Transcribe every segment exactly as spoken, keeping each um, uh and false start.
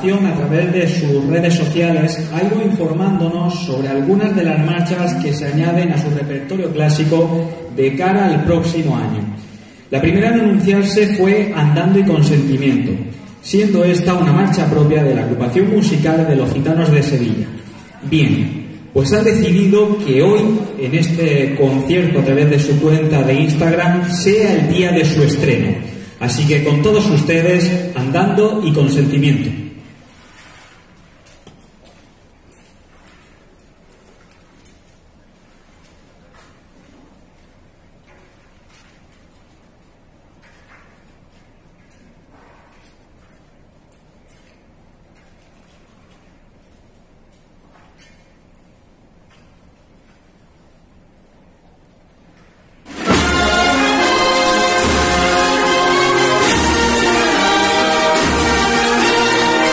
agrupación, a través de sus redes sociales, ha ido informándonos sobre algunas de las marchas que se añaden a su repertorio clásico de cara al próximo año. La primera en anunciarse fue Andando y con Sentimiento, siendo esta una marcha propia de la agrupación musical de los Gitanos de Sevilla. Bien, pues ha decidido que hoy, en este concierto a través de su cuenta de Instagram, sea el día de su estreno. Así que con todos ustedes, Andando y con Sentimiento. Andando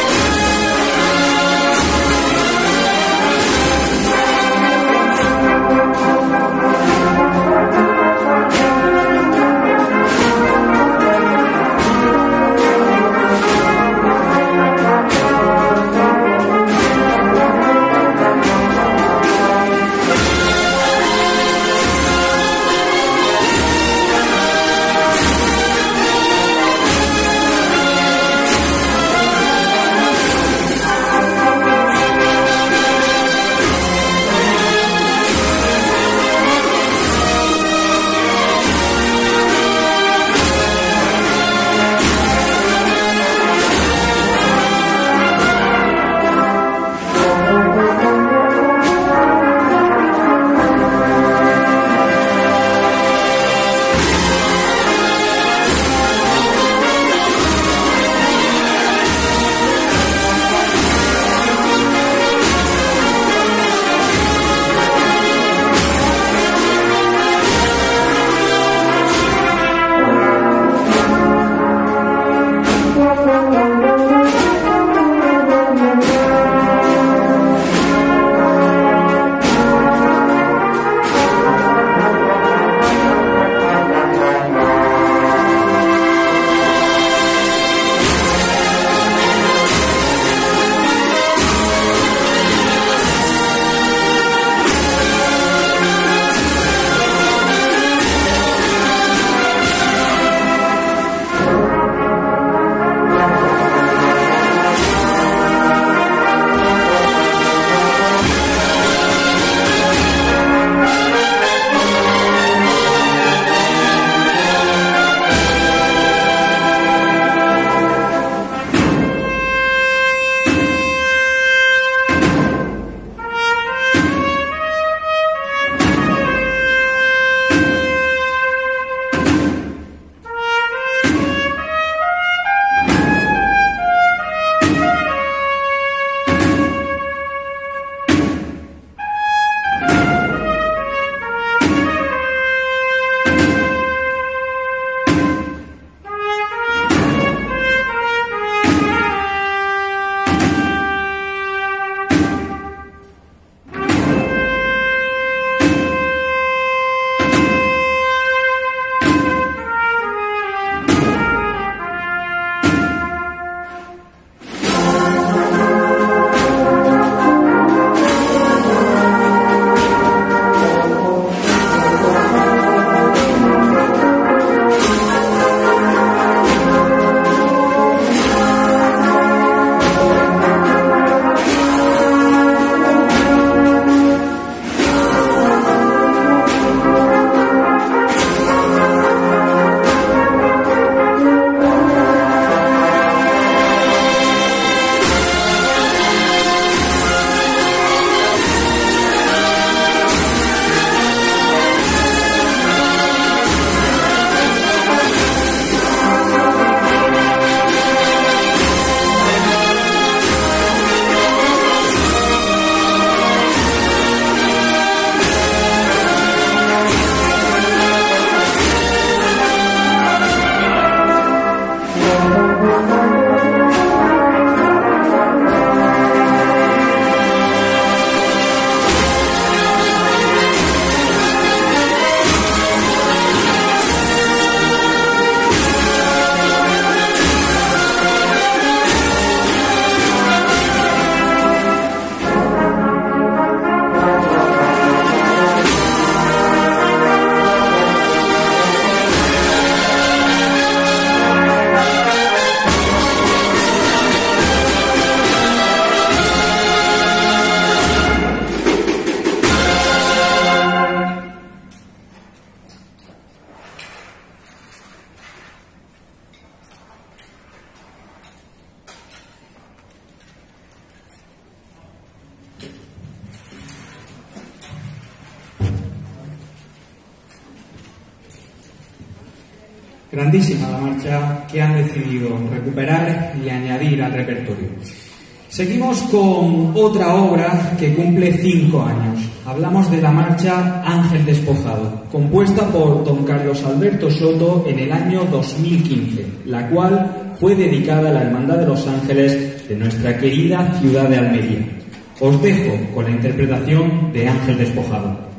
Grandísima la marcha que han decidido recuperar y añadir al repertorio. Seguimos con otra obra que cumple cinco años. Hablamos de la marcha Ángel Despojado, compuesta por don Carlos Alberto Soto en el año dos mil quince, la cual fue dedicada a la Hermandad de los Ángeles de nuestra querida ciudad de Almería. Os dejo con la interpretación de Ángel Despojado.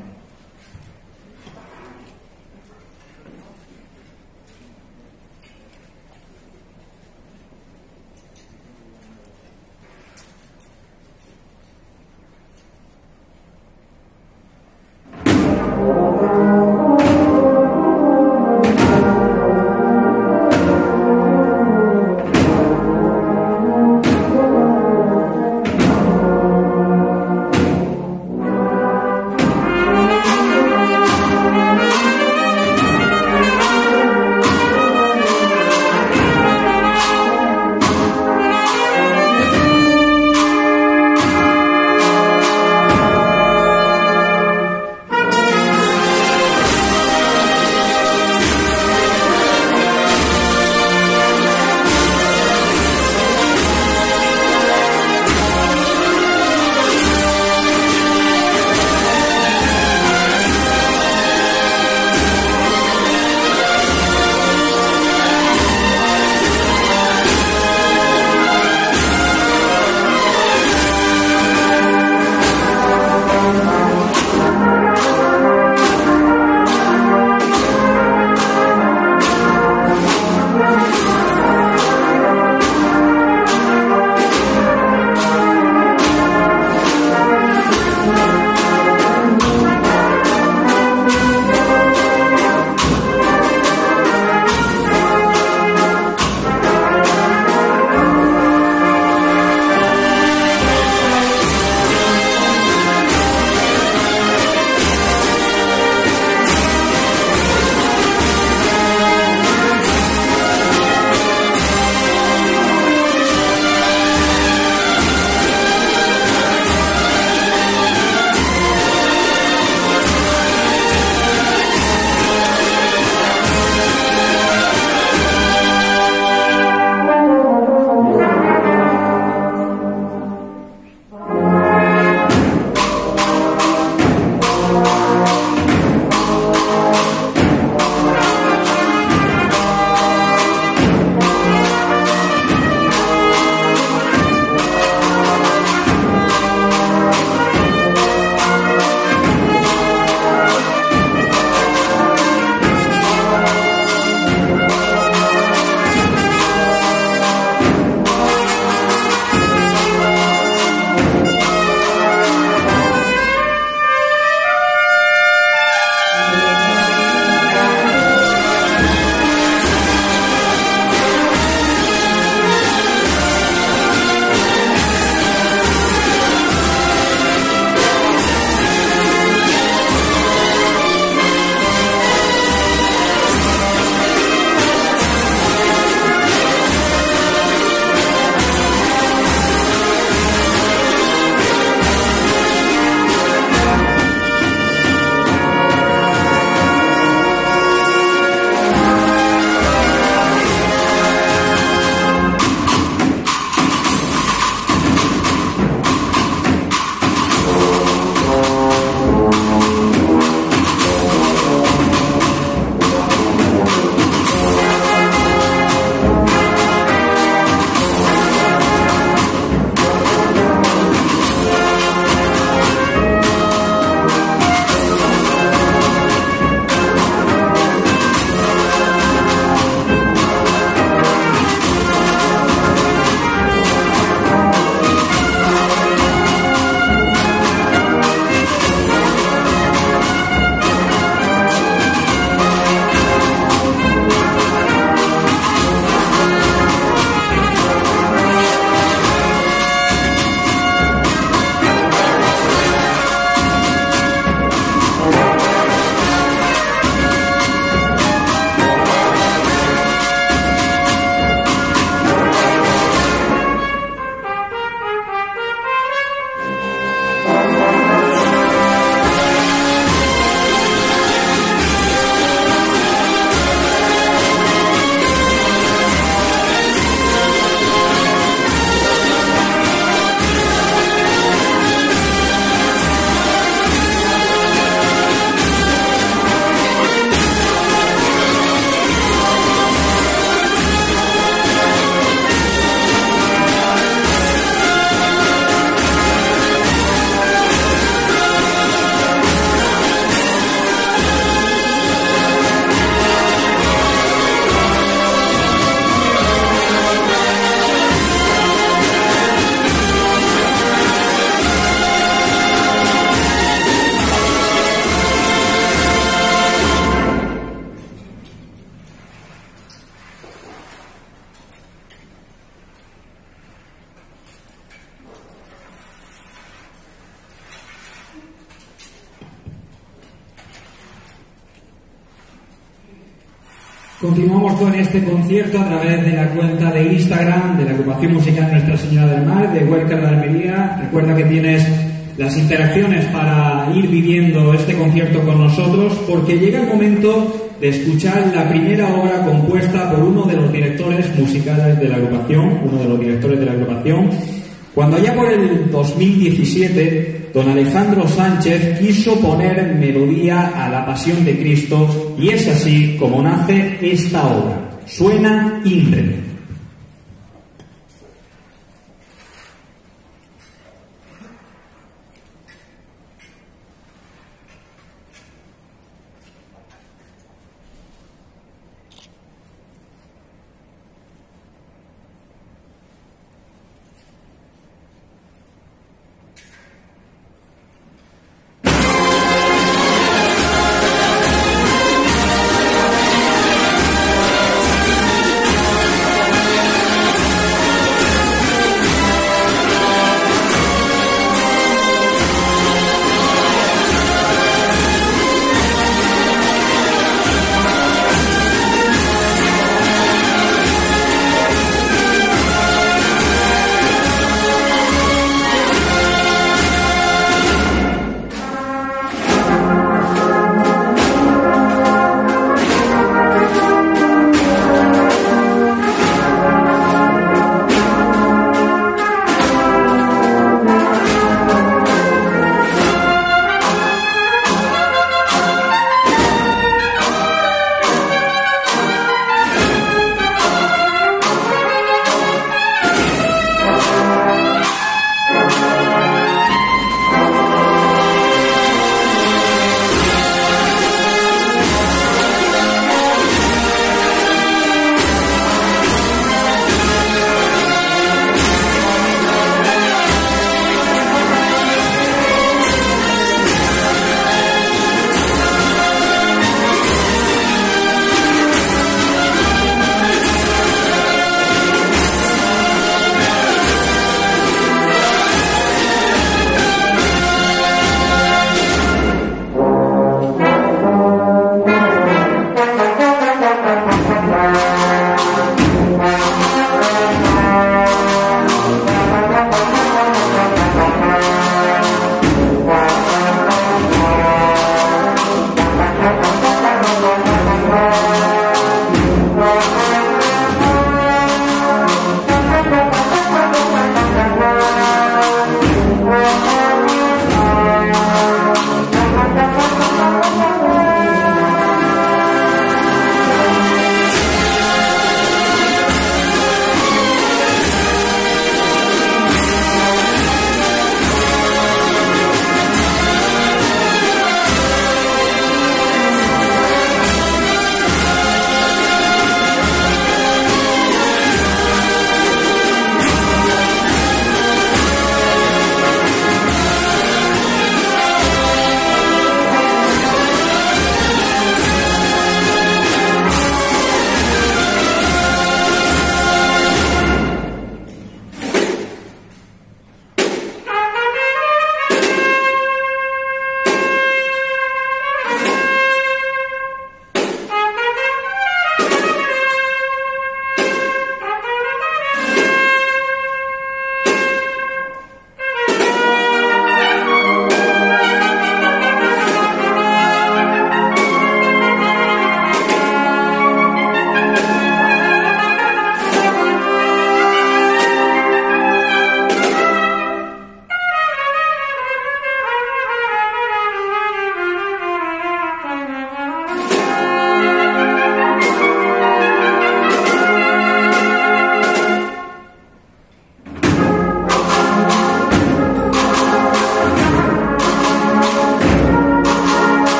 Continuamos con este concierto a través de la cuenta de Instagram de la agrupación musical Nuestra Señora del Mar, de Huércal de Almería. Recuerda que tienes las interacciones para ir viviendo este concierto con nosotros, porque llega el momento de escuchar la primera obra compuesta por uno de los directores musicales de la agrupación, uno de los directores de la agrupación, cuando allá por el dos mil diecisiete, don Alejandro Sánchez quiso poner melodía a la Pasión de Cristo, y es así como nace esta obra. Suena INRE.